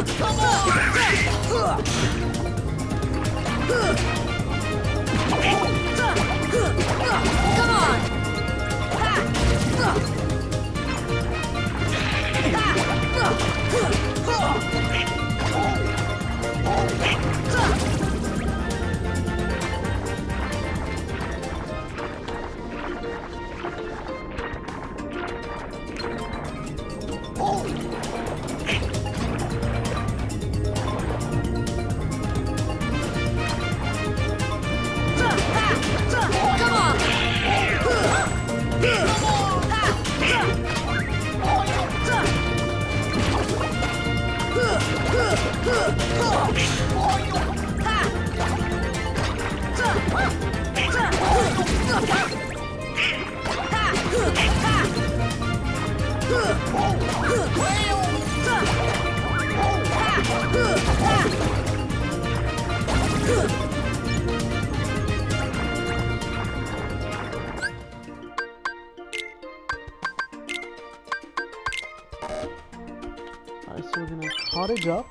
Alright, so we're gonna cottage up.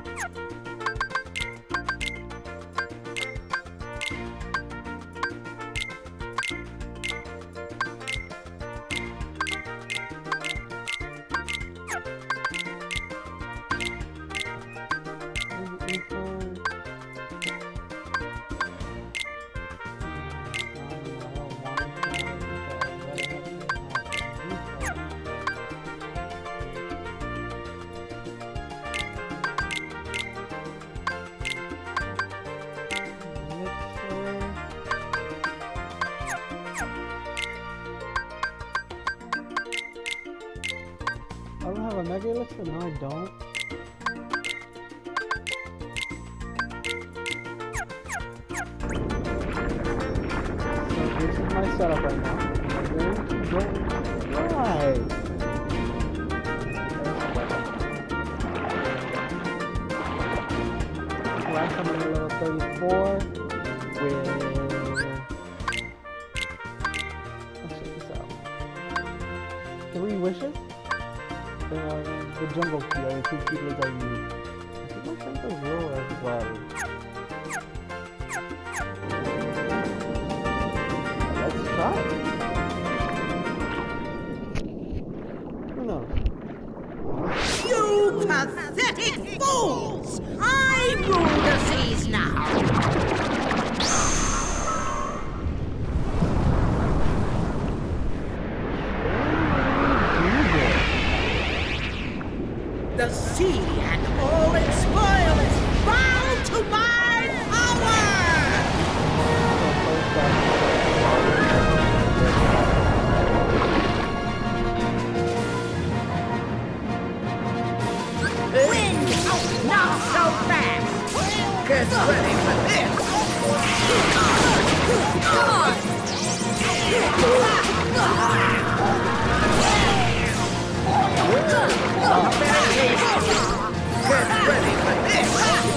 I don't have a mega elixir? No, I don't. So this is my setup right now. I'm going to go right. Last time I'm at level 34 with... Let's check this out. 3 wishes? The jungle key are the 2 keywords I use. I think my strength is low as well. Let's try it. Who knows? You pathetic fools! I rule the seas now! The sea and all its spoil is bound to my power! Wind! Not so fast! Get ready for this! Come on! Get ready for this!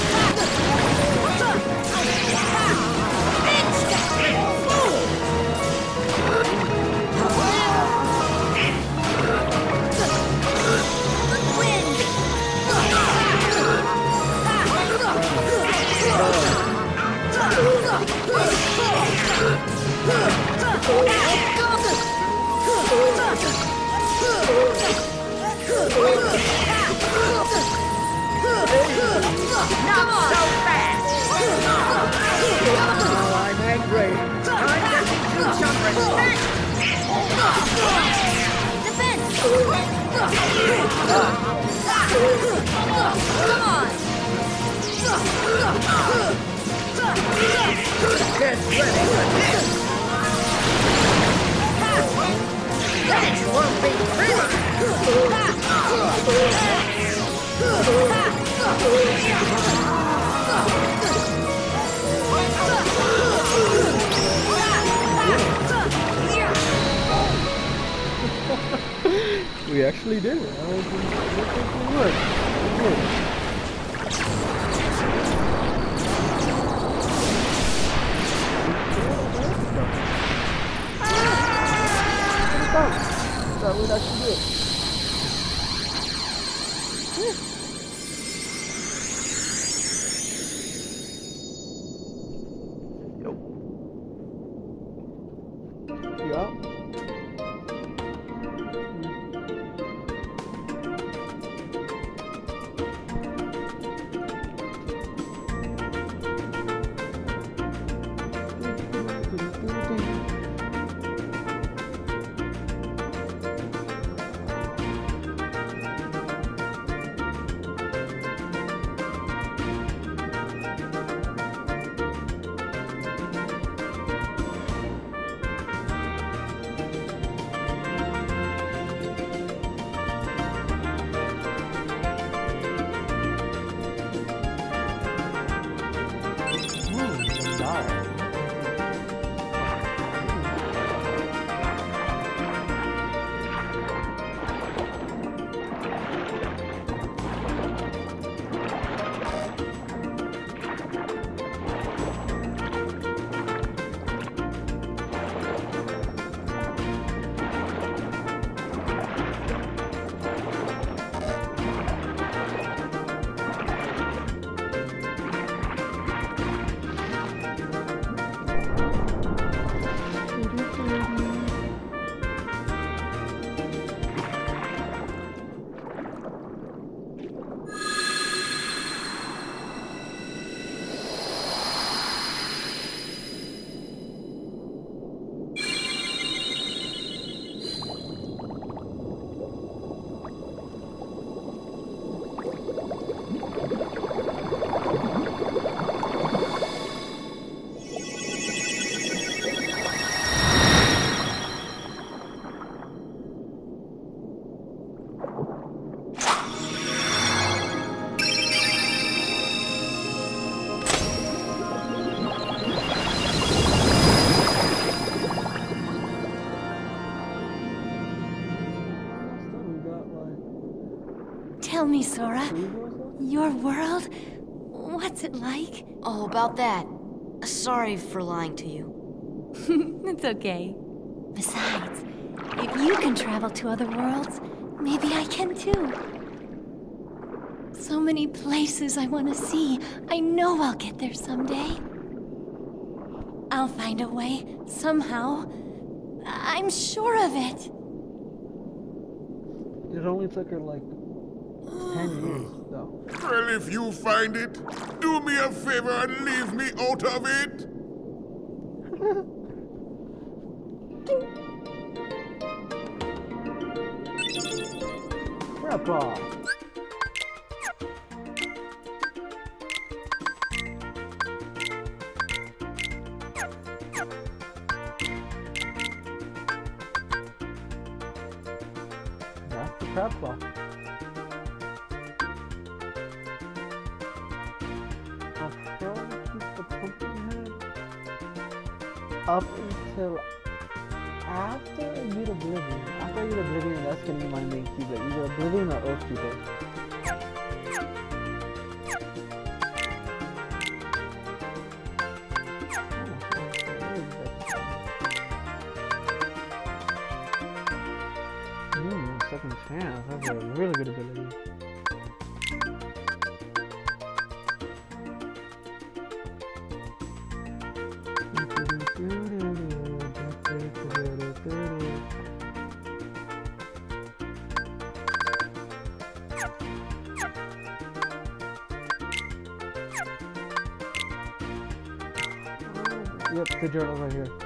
Not so fast! Oh, I'm angry. Time to teach you some respect! Defense! Come on! Get ready for this! This won't be pretty! We actually did it. I think we would. So we'd actually do it. Tell me, Sora, Who was your world, what's it like? Oh, about that. Sorry for lying to you. It's okay. Besides, if you can travel to other worlds, maybe I can too. So many places I want to see. I know I'll get there someday. I'll find a way, somehow. I'm sure of it. It only took her like 10 years, though. Well, if you find it, do me a favor and leave me out of it. Grandpa! That's the crab claw. I'll probably keep the pumpkin head up until after I beat Oblivion. After I beat Oblivion, that's gonna be my main Keyblade. Either Oblivion or Earth Keyblade. Second chance. That's a really good ability. Yep, the journal's right here.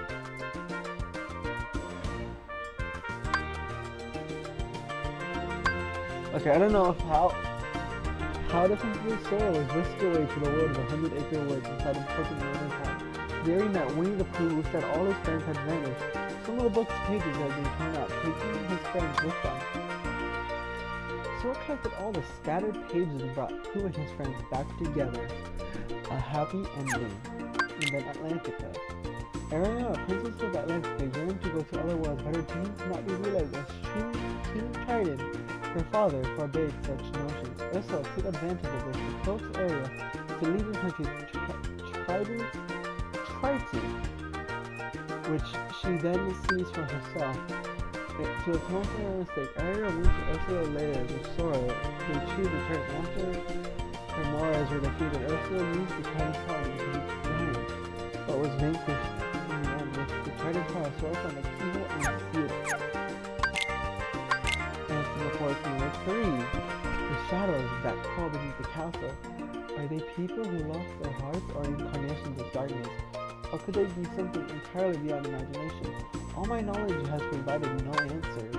Okay, I don't know if how to complete Sora was whisked away to the world of 100-acre woods inside of Pokemon Northern Town, daring that Winnie the Pooh wished that all his friends had vanished. Some of the book's pages had been torn out, taking his friends with them. Sora collected all the scattered pages and brought Pooh and his friends back together. A happy ending. And then Atlantica. Ariana, a princess of Atlantica, yearned to go to other worlds, but her dreams could not be realized as King Triton, her father, forbade such notions. Ursula took advantage of this to close area to leave the country Triton, which she then seized for herself. To atone for her mistake, Ariana went to Ursula later with Sora to achieve the Triton. After her Moras were defeated, Ursula used the Triton power to defeat giants, but was vanquished in the end with the Triton power. Sora found a keyhole and sealed it. Number 3. The shadows that crawl beneath the castle. Are they people who lost their hearts or incarnations of darkness? Or could they be something entirely beyond imagination? All my knowledge has provided no answers.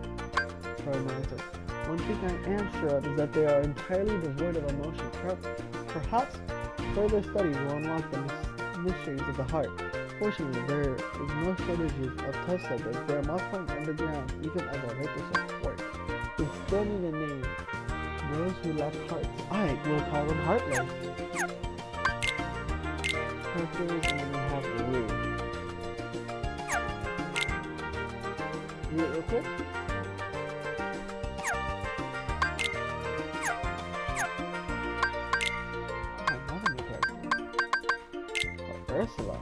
One thing I am sure of is that they are entirely devoid of emotion. Perhaps further studies will unlock the mysteries of the heart. Fortunately, there is no shortages of tough subjects. They are multiplying underground, even as our Microsoft work. They still need a name. Those who lack hearts, I will call them heartless. Characters, and then we have Rue. Read it real quick. Oh, another new character. Oh, Ursula.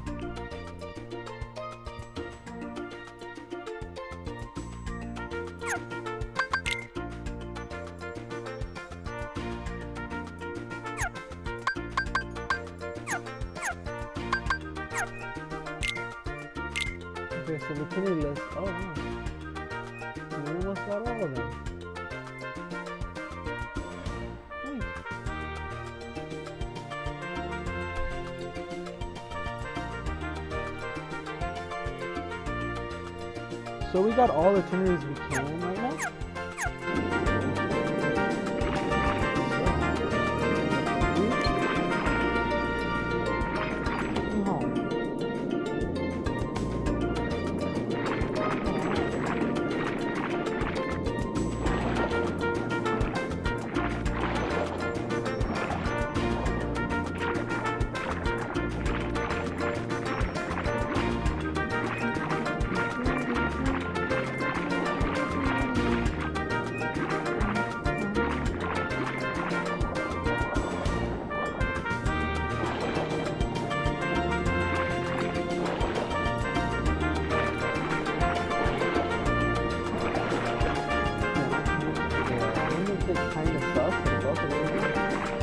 Okay, so the penny list. Oh wow. We almost got all of them. Nice. So we got all the turners we can right now. it kind of sucks, but it's also really good.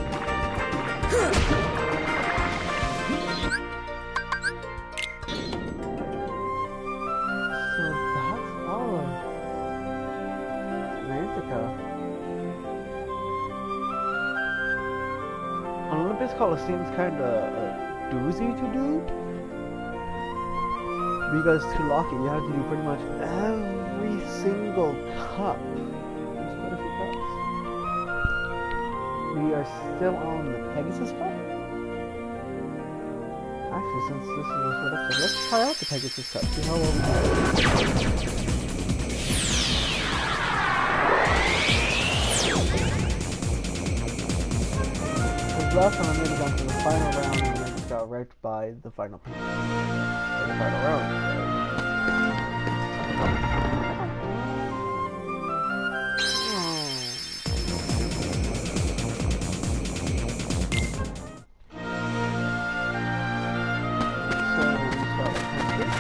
So that's all of Mantica. Olympus Coliseum is kind of doozy to do, because to lock it you have to do pretty much every single cup. There's quite a few cups. We are still on the Pegasus Cup. Actually, since this is a short episode, let's try out the Pegasus Cup, see how well we do. Last time I made it down to the final round and then got wrecked by the final round. So we start with Pegasus.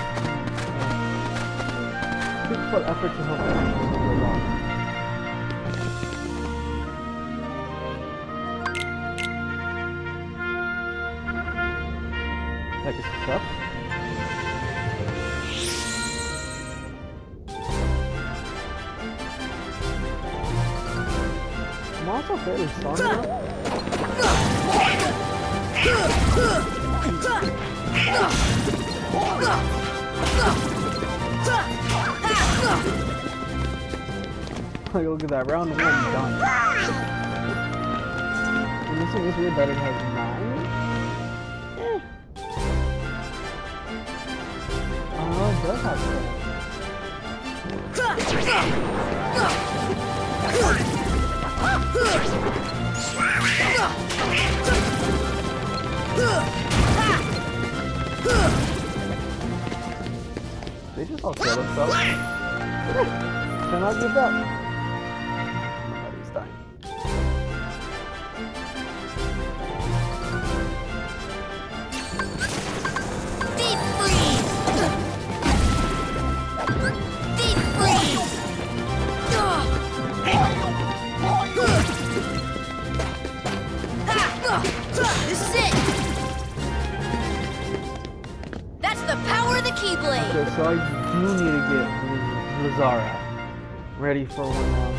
Big full effort to help them go along. Pegasus Cup. I'm also fairly strong now. Like, look at that, round 1 done. And this one is weird that it has 9. Oh, it does have that. They just all kill themselves. Cannot give up. Nobody's dying. Deep freeze! Deep freeze! This is it! That's the power of the Keyblade! Okay, so I do need to get Lazara ready for one round.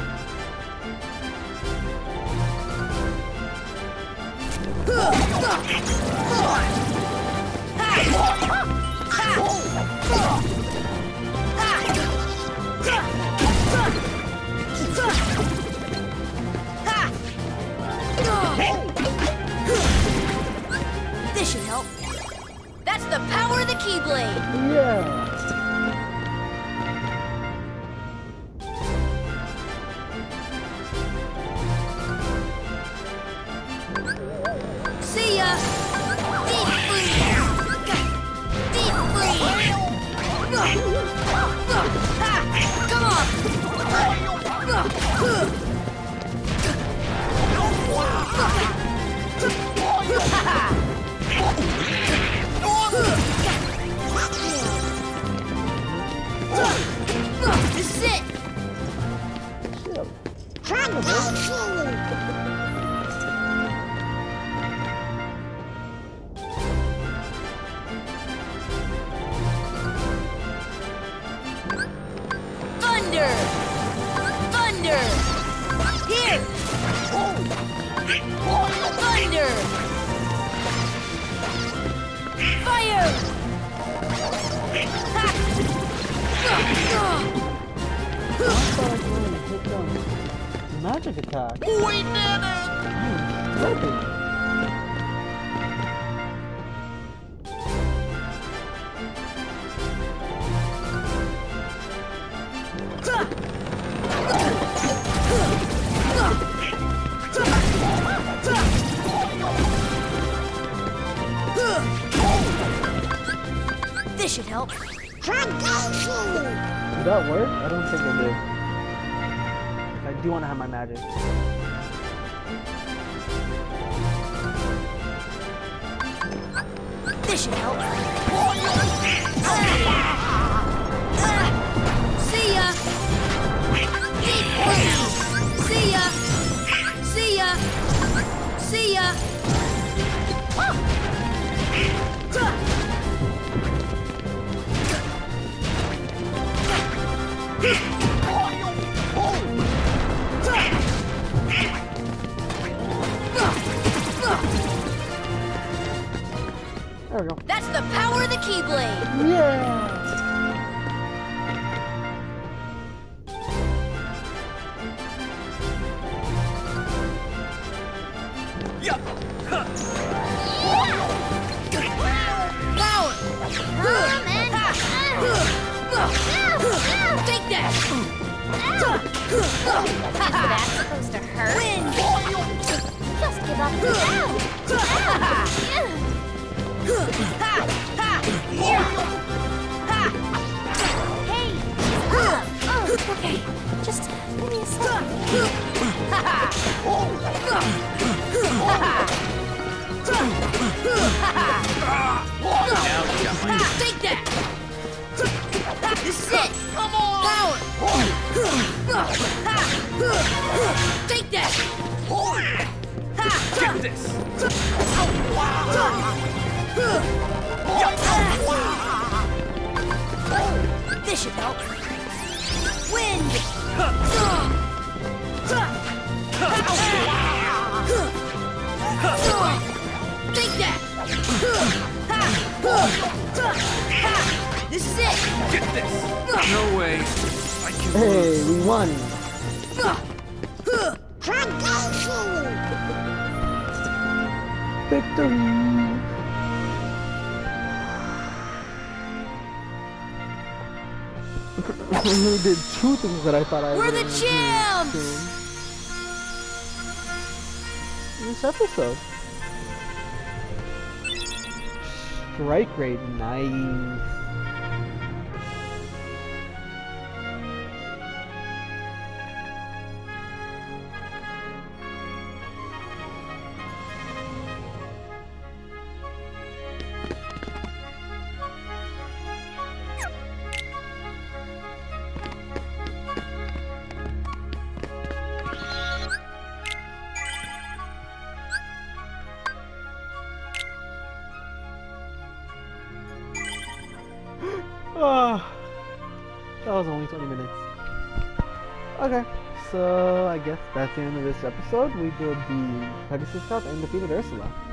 This should help. That's the power of the Keyblade! Yeah! See ya! Deep freeze! Deep freeze! Come on! This is it! Thunder! Thunder! Here! Thunder! Fire! Magic attack. We did it! Perfect. This should help. Did that work? I don't think it did. I do want to have my magic. This should help. See ya! Deep freeze! See ya! Beyblade! Yeah! Take that! Is that supposed to hurt? Win! Just give up and Hey! Okay, just give me a Take that! This is it! Come on! Power! Take that! Get this! This should help. Wind! Take that! This is it! Get this! No way! I can Hey, we won! Victory! We did two things that I thought I We're the would champs! do. This episode. Strike rate, nice. That was only 20 minutes. Okay, so I guess that's the end of this episode. We did the Pegasus Cup and defeated Ursula.